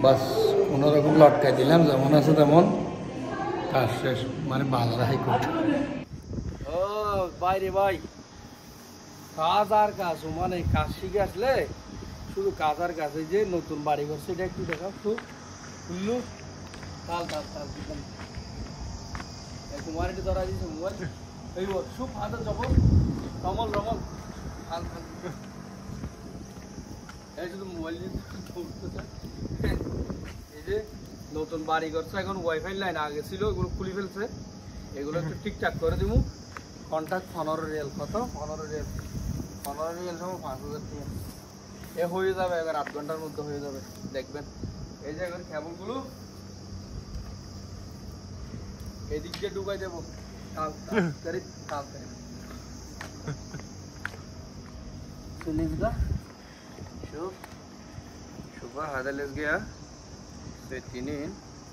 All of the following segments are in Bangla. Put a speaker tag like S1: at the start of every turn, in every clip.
S1: বাস কোনোরকম লটকাই দিলাম, যেমন আছে তেমন, কাজ শেষ। মানে বাজারাই করতে ও বাইরে ভাই, কাজ আর কাজ, মানে কাজ শিখে আসলে শুধু কাজ আর কাজ। এই যে নতুন বাড়ি করছে, এটা একটু দেখাও খুললু, তাল তাল তাল কুমারিটি ধরা দিয়েছে মোবাইল, এই সুপ হাতে যাব রমল রমল থাল থাল, এই শুধু মোবাইল নিয়ে এই যে নতুন বাড়ি করছে, এখন ওয়াইফাই লাইন আগে ছিল, এগুলো খুলে ফেলছে, এগুলো একটু ঠিকঠাক করে দিব। কন্ট্রাক্ট 15 রিয়াল, কত 15 রিয়াল, 15 রিয়াল সময় 5000 টাকা এ হয়ে যাবে, এবার 8 ঘন্টার মধ্যে হয়ে যাবে, দেখবেন। এই যে এখন কেবলগুলো এদিক দিয়ে ঢুকাই দেবো, তাল তাল তাল তাল सुनिएगा شوف شوفها هذا اللي لزقها سكينين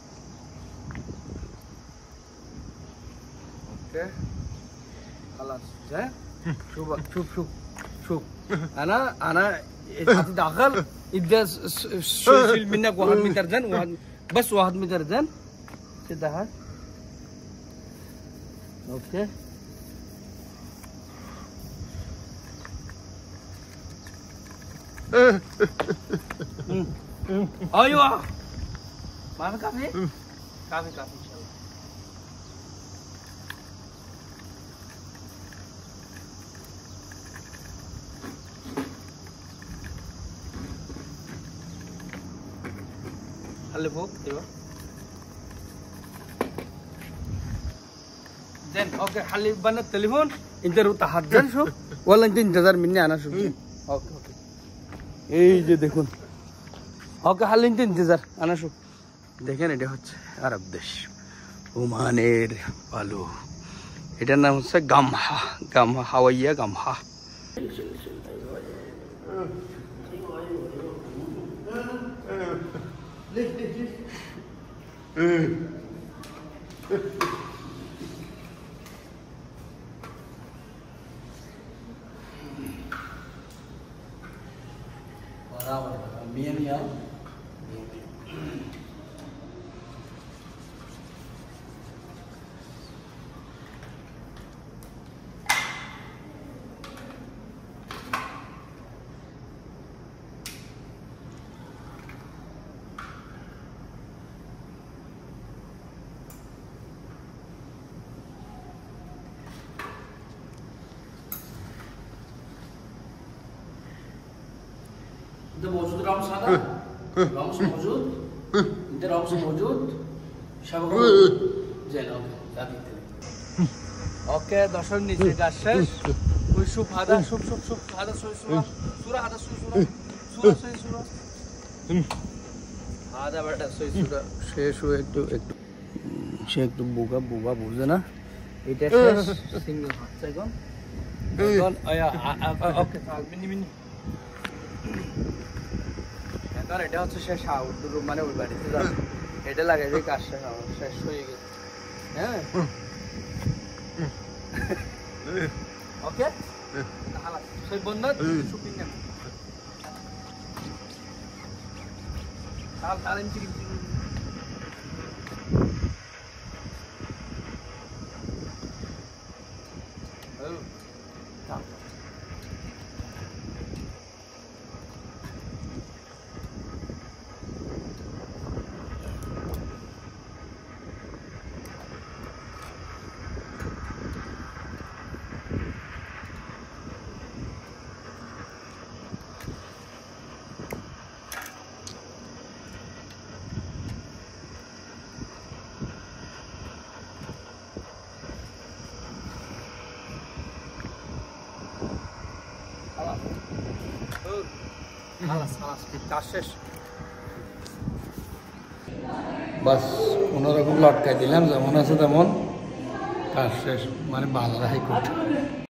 S1: اوكي خلاص زين شوف شوف شوف شوف انا اتدخل ادي شيل منك 1 متر زين، بس 1 متر زين سدها اوكي ايوه ما في كافي كافي كافي ان شاء الله خلي فوق ايوه زين اوكي خلي بنا التليفون انت تحضر شو ولا انت انتظر مني انا شو اوكي اوكي এই যে দেখুন, ওকে হালিন ইন্তজার আনা শুক। দেখেন এটা হচ্ছে আরব দেশ ওমানের বালু, এটার নাম হচ্ছে গামহা, গামহা হাওয়াইয়া গামহা। Bien ya. ده موجود رمز هذا؟ رمز موجود؟ انت رمز موجود؟ شبكة زين اوكي لا تقتل اوكي দর্শক নিচে কাজ শেষ। ওই শুপ হাদা শুপ শুপ শুপ হাদা সই সুরা সুরা হাদা সই সুরা সুরা সই সুরা হাদা বেটা সই সুরা শেষ হয়ে একটু একটু সে একটু বোকা বোকা বুঝে না, এটা শেষ সিঙ্গেল হচ্ছে এখন এখন ওকে তাল মিনি মিনি কারণ এটা হচ্ছে শেষ আউটডোর রুম, মানে ওই বাড়িতে যাবে, এটা লাগাই যে কাজ শেষ হয়ে গেছে। হ্যাঁ ওকে সেই বন্ধ শুটিং কেন তাল তাল ইঞ্চি বাস কোনোরকম লটকাই দিলাম, যেমন আছে তেমন, কাজ শেষ। মানে বাজারাই করতে